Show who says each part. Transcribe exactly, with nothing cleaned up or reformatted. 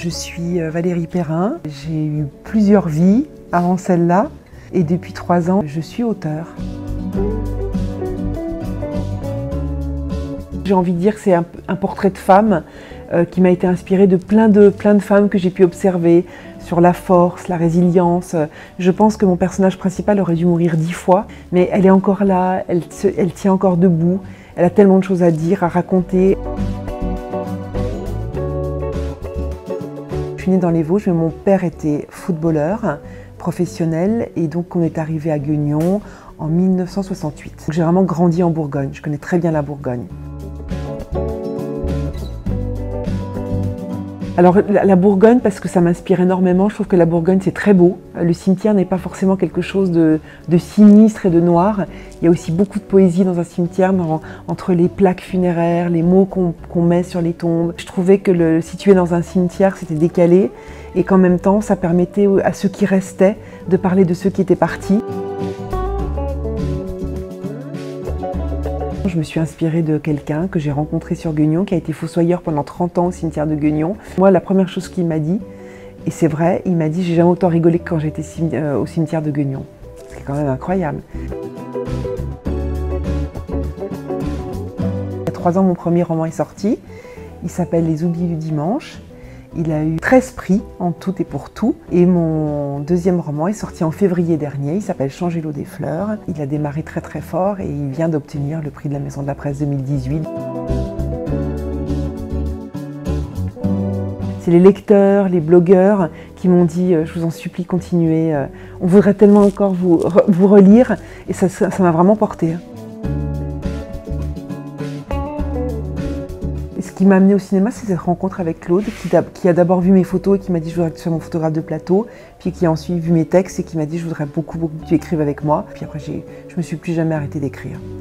Speaker 1: Je suis Valérie Perrin, j'ai eu plusieurs vies avant celle-là et depuis trois ans, je suis auteure. J'ai envie de dire que c'est un, un portrait de femme euh, qui m'a été inspiré de plein, de plein de femmes que j'ai pu observer sur la force, la résilience. Je pense que mon personnage principal aurait dû mourir dix fois, mais elle est encore là, elle, se, elle tient encore debout, elle a tellement de choses à dire, à raconter. Je suis née dans les Vosges, mais mon père était footballeur professionnel et donc on est arrivé à Gueugnon en mille neuf cent soixante-huit. J'ai vraiment grandi en Bourgogne, je connais très bien la Bourgogne. Alors la Bourgogne, parce que ça m'inspire énormément, je trouve que la Bourgogne c'est très beau. Le cimetière n'est pas forcément quelque chose de, de sinistre et de noir. Il y a aussi beaucoup de poésie dans un cimetière, dans, entre les plaques funéraires, les mots qu'on qu'on met sur les tombes. Je trouvais que le situer dans un cimetière c'était décalé et qu'en même temps ça permettait à ceux qui restaient de parler de ceux qui étaient partis. Je me suis inspirée de quelqu'un que j'ai rencontré sur Gueugnon, qui a été fossoyeur pendant trente ans au cimetière de Gueugnon. Moi, la première chose qu'il m'a dit, et c'est vrai, il m'a dit « j'ai jamais autant rigolé que quand j'étais au cimetière de Gueugnon ». C'est quand même incroyable. Il y a trois ans, mon premier roman est sorti. Il s'appelle « Les oubliés du dimanche ». Il a eu treize prix en tout et pour tout. Et mon deuxième roman est sorti en février dernier. Il s'appelle Changer l'eau des fleurs. Il a démarré très très fort et il vient d'obtenir le prix de la Maison de la Presse deux mille dix-huit. C'est les lecteurs, les blogueurs qui m'ont dit « je vous en supplie, continuez, on voudrait tellement encore vous, vous relire » et ça m'a vraiment porté. Ce qui m'a amené au cinéma, c'est cette rencontre avec Claude, qui a, qui a d'abord vu mes photos et qui m'a dit « je voudrais que tu sois mon photographe de plateau », puis qui a ensuite vu mes textes et qui m'a dit « je voudrais beaucoup, beaucoup que tu écrives avec moi ». Puis après, je ne me suis plus jamais arrêtée d'écrire.